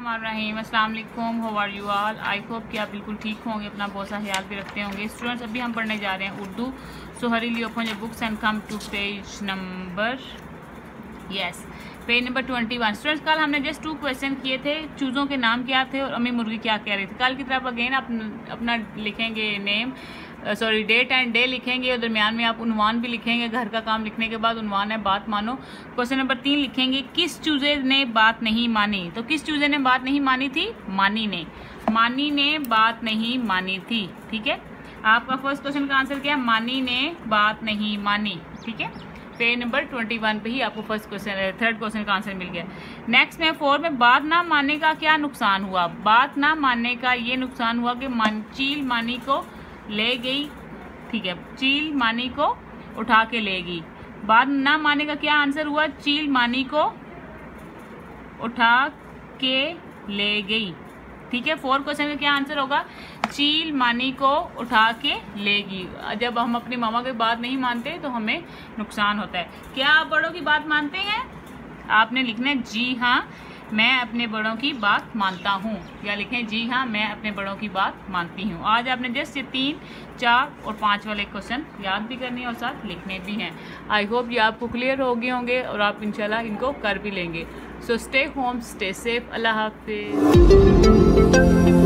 बिस्मिल्लाहिर्रहमानिर्रहीम। अस्सलाम वालेकुम, how are you all. I hope कि आप बिल्कुल ठीक होंगे, अपना बहुत सा ख्याल भी रखते होंगे। स्टूडेंट्स, अभी हम पढ़ने जा रहे हैं उर्दू। सो हरीली open your books and come to page number page number 21। Students, कल हमने जस्ट 2 क्वेश्चन किए थे। चूज़ों के नाम क्या थे और अम्मी मुर्गी क्या कह रही थी। कल की तरफ अगेन आप अपना लिखेंगे नेम, डेट एंड डे लिखेंगे और दरमियान में आप उन्वान भी लिखेंगे। घर का काम लिखने के बाद उन्वान है बात मानो। क्वेश्चन नंबर 3 लिखेंगे किस चूजे ने बात नहीं मानी। तो किस चूजे ने बात नहीं मानी थी? मानी ने। मानी ने बात नहीं मानी थी। ठीक है, आपका फर्स्ट क्वेश्चन का आंसर क्या है? मानी ने बात नहीं मानी। ठीक है, पेज नंबर 21 पे ही आपको थर्ड क्वेश्चन का आंसर मिल गया। नेक्स्ट में 4 में बात ना मानने का क्या नुकसान हुआ। बात ना मानने का ये नुकसान हुआ कि चील मानी को ले गई। ठीक है, चील मानी को उठा के ले गई। बात ना मानने का क्या आंसर हुआ? चील मानी को उठा के ले गई। ठीक है, 4 क्वेश्चन का क्या आंसर होगा? चील मानी को उठा के लेगी। जब हम अपनी मामा की बात नहीं मानते तो हमें नुकसान होता है। क्या आप बड़ों की बात मानते हैं? आपने लिखना है जी हाँ मैं अपने बड़ों की बात मानता हूँ, या लिखें जी हाँ मैं अपने बड़ों की बात मानती हूँ। आज आपने जस्ट ये 3, 4 और 5 वाले क्वेश्चन याद भी करने और साथ लिखने भी हैं। आई होप ये आपको क्लियर हो गए होंगे और आप इंशाल्लाह इनको कर भी लेंगे। So stay home, stay safe. अल्लाह हाफिज़।